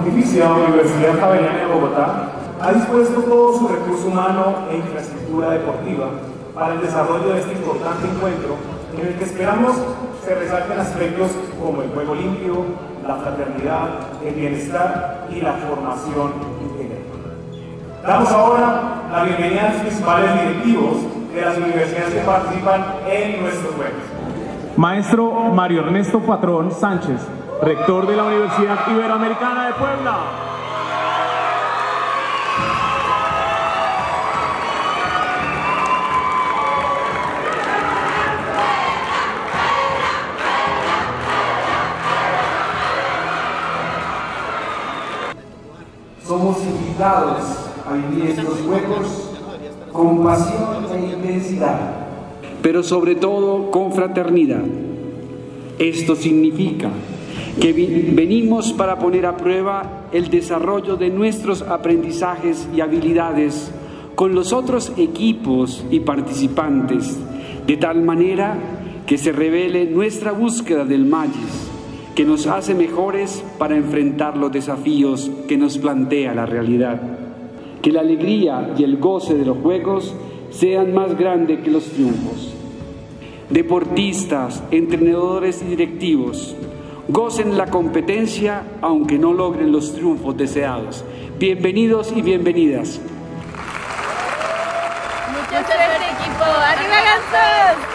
Pontificia Universidad Javeriana de Bogotá ha dispuesto todo su recurso humano e infraestructura deportiva para el desarrollo de este importante encuentro en el que esperamos se resalten aspectos como el juego limpio, la fraternidad, el bienestar y la formación integral. Damos ahora la bienvenida a los principales directivos de las universidades que participan en nuestros juegos. Maestro Mario Ernesto Patrón Sánchez, rector de la Universidad Iberoamericana de Puebla. Somos invitados a vivir estos juegos con pasión e intensidad, pero sobre todo con fraternidad. Esto significa que venimos para poner a prueba el desarrollo de nuestros aprendizajes y habilidades con los otros equipos y participantes, de tal manera que se revele nuestra búsqueda del Magis, que nos hace mejores para enfrentar los desafíos que nos plantea la realidad. Que la alegría y el goce de los juegos sean más grandes que los triunfos. Deportistas, entrenadores y directivos, gocen la competencia aunque no logren los triunfos deseados. Bienvenidos y bienvenidas. Mucha suerte, equipo. ¡Arriba, Gansos!